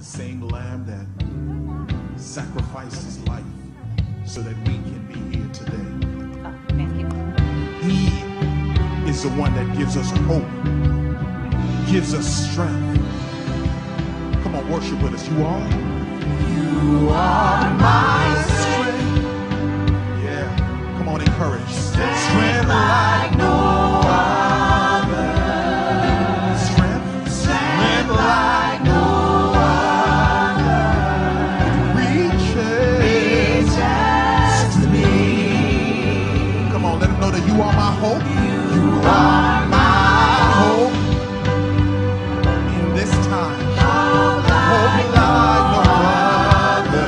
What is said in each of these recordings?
same lamb that sacrificed his life so that we can be here today. He is the one that gives us hope, gives us strength. Come on, worship with us. You are? You are my strength. Yeah. Come on, encourage. Strength like no other. Strength like no other. Reaches to me. Come on, let them know that you are my hope. You are my hope in this time. Hope like no other.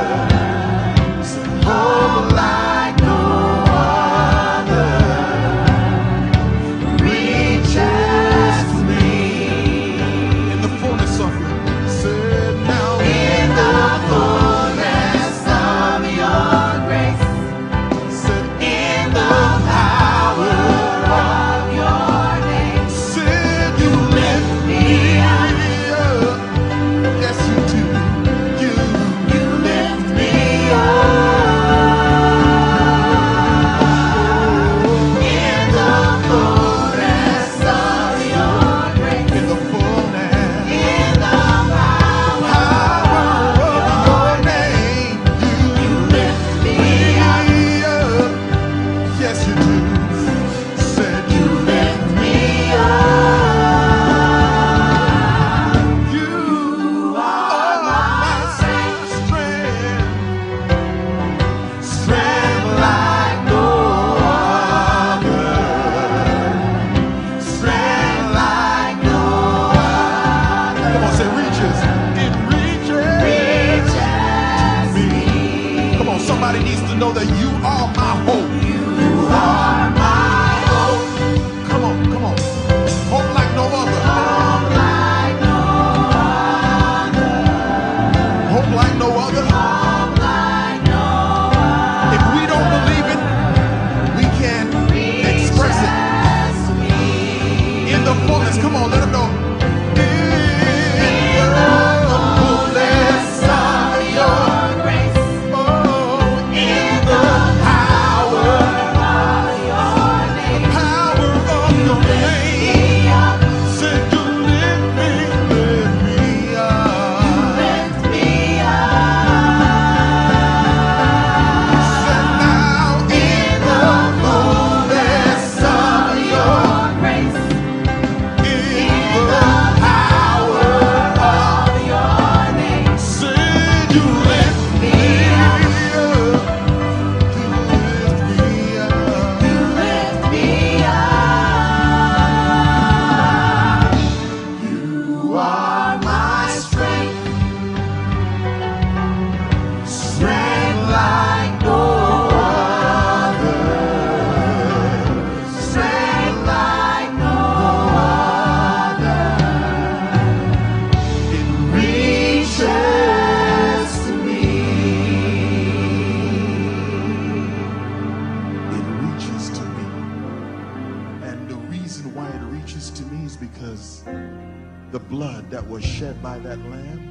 Hope like no other. Reaches to me. In the fullness of it. Said now. In the fullness of your grace. Said in the power of your name. Said you lift me up. Yes, you do. You lift me up. In the fullness of your grace. In the fullness. In the power of your name. You lift me up. Yes, you do. Said you lift me up. You are my strength. Strength like no other. Strength like no other. Come on, say reaches. It reaches me. Come on, somebody needs to know that you are my hope. You are my hope. Come on, come on. Hope like no other. Hope like no other. Hope like no other. Hope like no other. If we don't believe it, we can't express it. In the fullness, come on, let them know. In the fullness of your grace. Oh, in the power of your name. Power of your name. Said you lift me up. You lift me up. Said now in the fullness of your grace. In the power of your name. Said you lift me up. You lift me up. You are my strength. Strength like no other. Strength like no other. It reaches to me. It reaches to me. And the reason why it reaches to me is because the blood that was shed by that lamb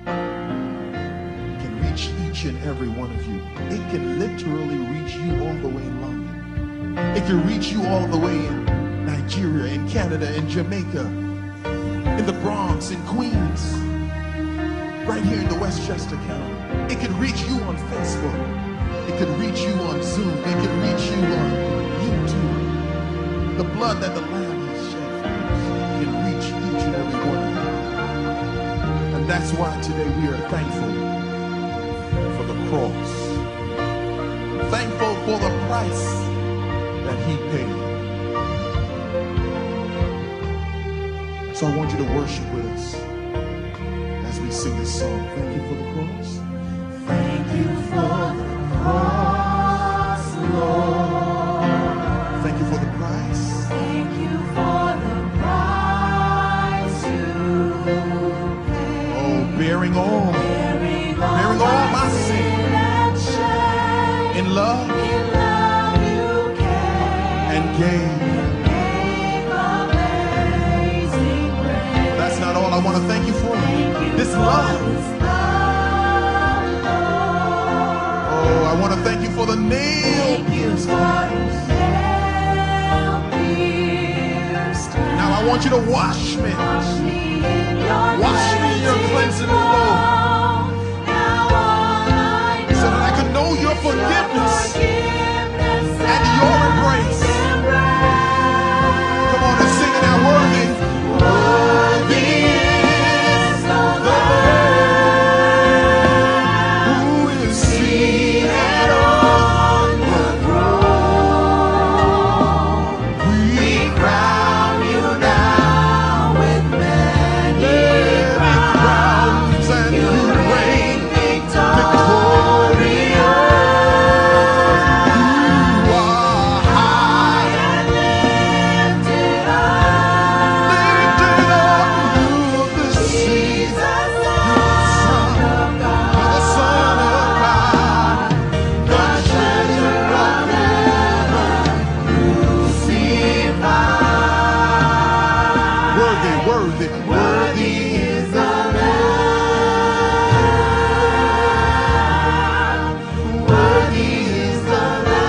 can reach each and every one of you. It can literally reach you all the way in London. It can reach you all the way in Nigeria, in Canada, in Jamaica, in the Bronx, in Queens, right here in the Westchester County. It can reach you on Facebook. It can reach you on Zoom. It can reach you on YouTube. The blood that the Lamb has shed for us can reach each and every one of you. And that's why today we are thankful for the cross. Thankful for the price that he paid. So I want you to worship with us as we sing this song. Thank you for the cross. Thank you for the cross, Lord. Thank you for the price. Thank you for the price you paid. Oh, bearing all my sin. And shame. In love In love you came. and gave. Amazing grace. That's not all I want to thank you for. Thank you this love. Oh, I want to thank you for the nail pierced hands. Now I want you to wash me. Wash me in your cleansing flow, so that I can know your forgiveness and your embrace. Come on and sing it now. Worthy. Worthy is the Lamb who is seated on the throne. We crown you now with many crowns, and you reign victorious. You are high and lifted up, you the seed, the Son of God, the treasure of heaven, crucified. Worthy, worthy, worthy is the Lamb. Worthy is the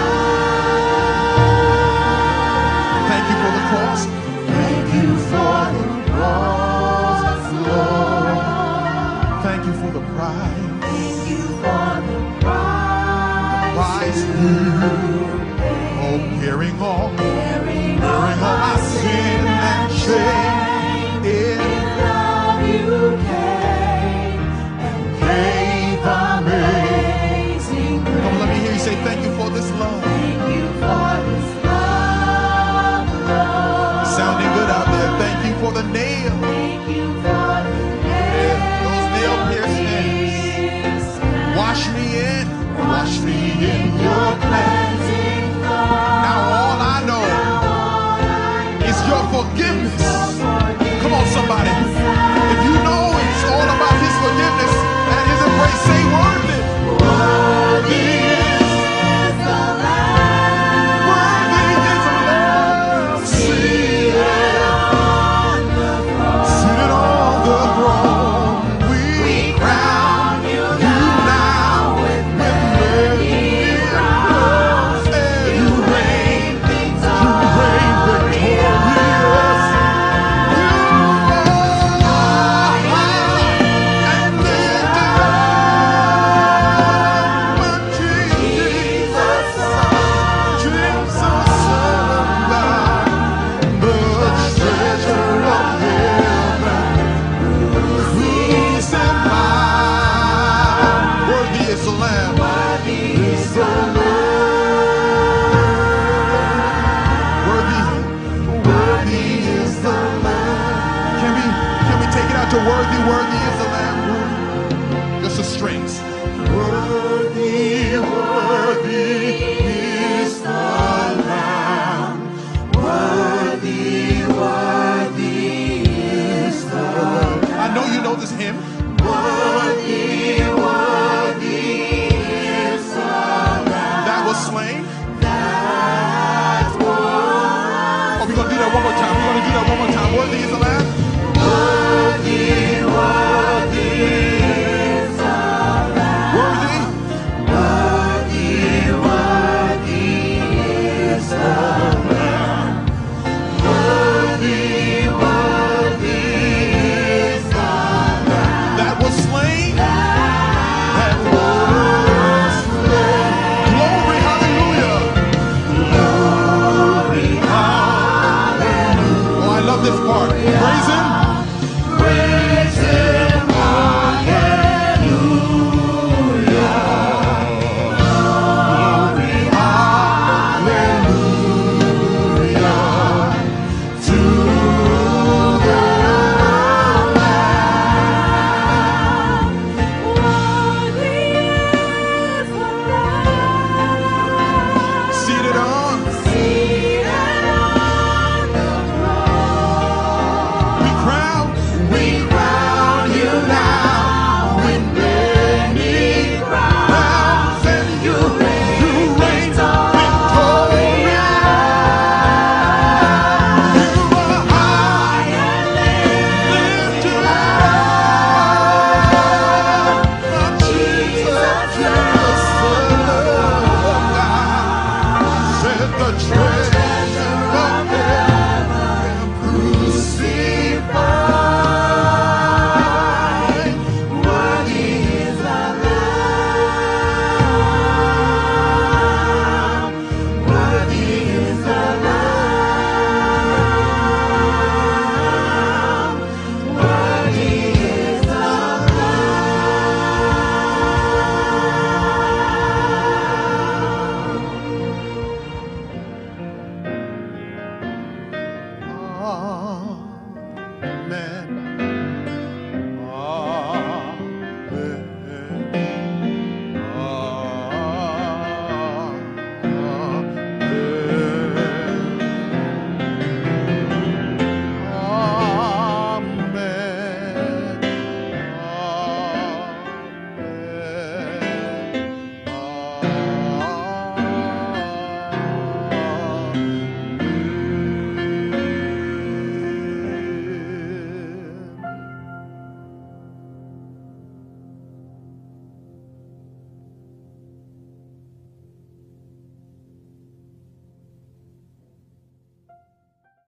Lamb. Thank you for the cross. Thank you for the cross, Lord. Thank you for the prize. Thank you for the prize you paid. Oh, bearing all my sin and shame. In love you came and gave amazing grace. Come on, let me hear you say thank you for this love. Thank you for this love, Lord. Sounding good out there. Thank you for the nail. Thank you for the nail. Those nail pierced hands. Wash me in your cleansing flow. Now all I know is your forgiveness. Come on, somebody. If you know it's all about his forgiveness and his embrace, say worthy. Worthy is the Lamb. Worthy is the Lamb. Seated on the throne. We crown you now with many crowns. And you reign victorious. Worthy, worthy is the Lamb. Just the strings. Worthy, worthy is the Lamb. Worthy, worthy is the Lamb. I know you know this hymn.